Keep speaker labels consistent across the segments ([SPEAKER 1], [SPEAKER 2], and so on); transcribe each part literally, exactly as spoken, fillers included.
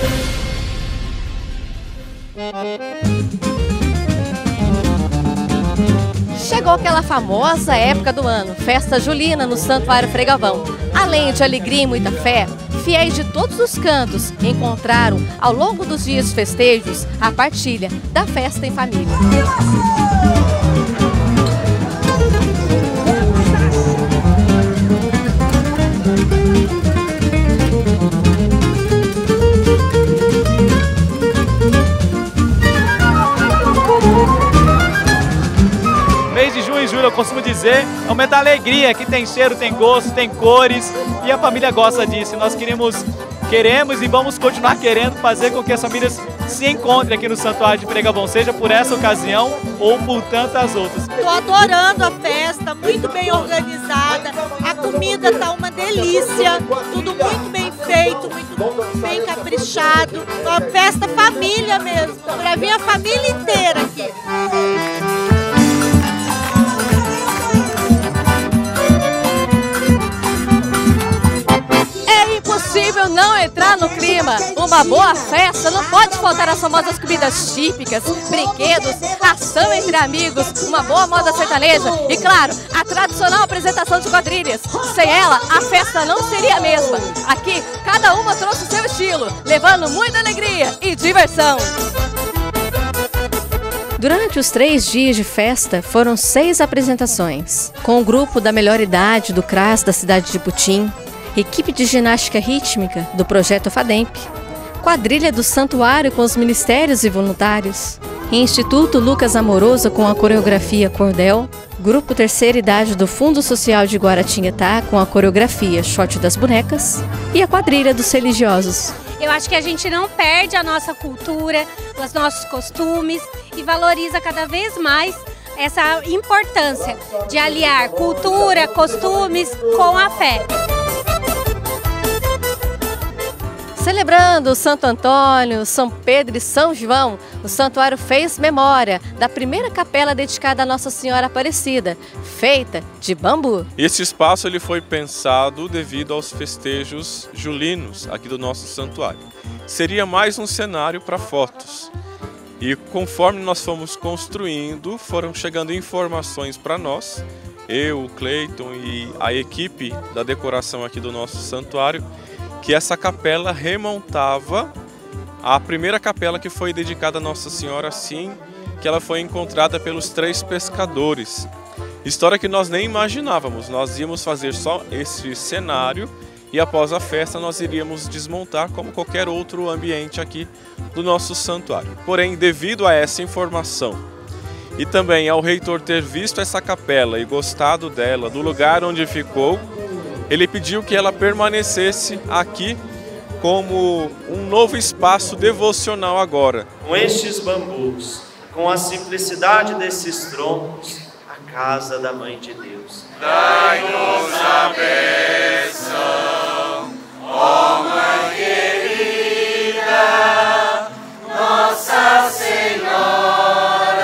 [SPEAKER 1] Chegou aquela famosa época do ano, festa julina no Santuário Frei Galvão. Além de alegria e muita fé, fiéis de todos os cantos encontraram, ao longo dos dias festejos, a partilha da festa em família.
[SPEAKER 2] Mês de junho e julho, eu costumo dizer, aumenta a alegria, que tem cheiro, tem gosto, tem cores, e a família gosta disso. Nós queremos, queremos e vamos continuar querendo fazer com que as famílias se encontrem aqui no Santuário de Frei Galvão, seja por essa ocasião ou por tantas outras.
[SPEAKER 3] Estou adorando a festa, muito bem organizada, a comida tá uma delícia, tudo muito bem feito, muito bem caprichado, uma festa família mesmo, para vir a família inteira aqui.
[SPEAKER 1] Impossível não entrar no clima. Uma boa festa não pode faltar as famosas comidas típicas, brinquedos, ação entre amigos, uma boa moda sertaneja e, claro, a tradicional apresentação de quadrilhas. Sem ela, a festa não seria a mesma. Aqui, cada uma trouxe o seu estilo, levando muita alegria e diversão. Durante os três dias de festa, foram seis apresentações, com o grupo da melhor idade do C R A S da cidade de Putim, equipe de ginástica rítmica do Projeto FADEMP, quadrilha do Santuário com os ministérios e voluntários, Instituto Lucas Amoroso com a coreografia Cordel, Grupo Terceira Idade do Fundo Social de Guaratinguetá com a coreografia Shot das Bonecas e a quadrilha dos religiosos.
[SPEAKER 4] Eu acho que a gente não perde a nossa cultura, os nossos costumes e valoriza cada vez mais essa importância de aliar cultura, costumes com a fé.
[SPEAKER 1] Celebrando Santo Antônio, São Pedro e São João, o santuário fez memória da primeira capela dedicada a Nossa Senhora Aparecida, feita de bambu.
[SPEAKER 5] Esse espaço ele foi pensado devido aos festejos julinos aqui do nosso santuário. Seria mais um cenário para fotos. E conforme nós fomos construindo, foram chegando informações para nós, eu, o Cleiton e a equipe da decoração aqui do nosso santuário, que essa capela remontava à primeira capela que foi dedicada a Nossa Senhora, assim que ela foi encontrada pelos três pescadores. História que nós nem imaginávamos, nós íamos fazer só esse cenário e após a festa nós iríamos desmontar como qualquer outro ambiente aqui do nosso santuário. Porém, devido a essa informação e também ao reitor ter visto essa capela e gostado dela, do lugar onde ficou, ele pediu que ela permanecesse aqui como um novo espaço devocional agora.
[SPEAKER 6] Com estes bambus, com a simplicidade desses troncos, a casa da Mãe de Deus.
[SPEAKER 7] Dai-nos a bênção, ó Mãe querida, Nossa Senhora.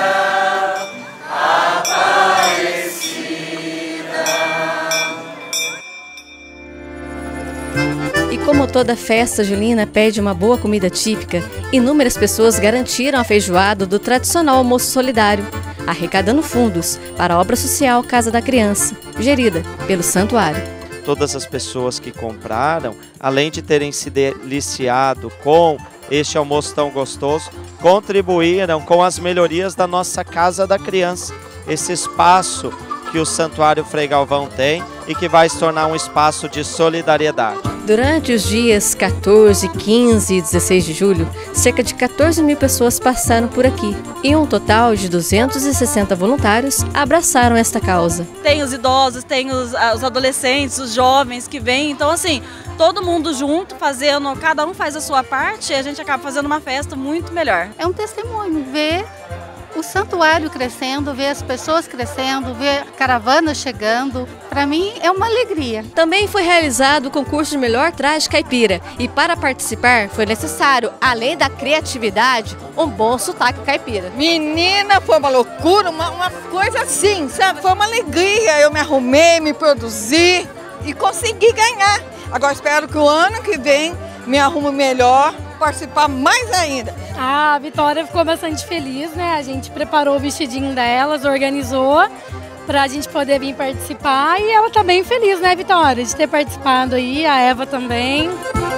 [SPEAKER 1] Como toda festa julina pede uma boa comida típica, inúmeras pessoas garantiram a feijoada do tradicional almoço solidário, arrecadando fundos para a obra social Casa da Criança, gerida pelo santuário.
[SPEAKER 6] Todas as pessoas que compraram, além de terem se deliciado com este almoço tão gostoso, contribuíram com as melhorias da nossa Casa da Criança, esse espaço que o Santuário Frei Galvão tem e que vai se tornar um espaço de solidariedade.
[SPEAKER 1] Durante os dias quatorze, quinze e dezesseis de julho, cerca de quatorze mil pessoas passaram por aqui e um total de duzentos e sessenta voluntários abraçaram esta causa.
[SPEAKER 3] Tem os idosos, tem os, os adolescentes, os jovens que vêm, então assim, todo mundo junto fazendo, cada um faz a sua parte e a gente acaba fazendo uma festa muito melhor.
[SPEAKER 8] É um testemunho ver o santuário crescendo, ver as pessoas crescendo, ver caravanas chegando, para mim é uma alegria.
[SPEAKER 1] Também foi realizado o concurso de melhor traje caipira e para participar foi necessário, além da criatividade, um bom sotaque caipira.
[SPEAKER 9] Menina, foi uma loucura, uma, uma coisa assim, sabe? Foi uma alegria, eu me arrumei, me produzi e consegui ganhar. Agora espero que o ano que vem me arrume melhor participar mais ainda.
[SPEAKER 10] A Vitória ficou bastante feliz, né? A gente preparou o vestidinho delas, organizou para a gente poder vir participar e ela tá bem feliz, né, Vitória, de ter participado aí, a Eva também.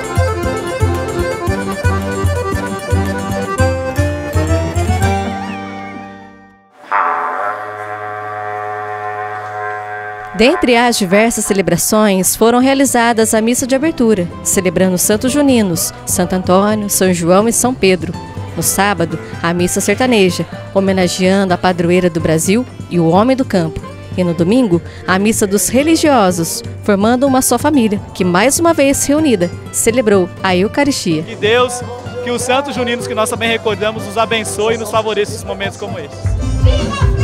[SPEAKER 1] Dentre as diversas celebrações, foram realizadas a missa de abertura, celebrando os Santos Juninos, Santo Antônio, São João e São Pedro. No sábado, a missa sertaneja, homenageando a padroeira do Brasil e o homem do campo. E no domingo, a missa dos religiosos, formando uma só família, que mais uma vez reunida, celebrou a Eucaristia.
[SPEAKER 2] Que Deus, que os Santos Juninos que nós também recordamos, nos abençoe e nos favoreça em momentos como esses.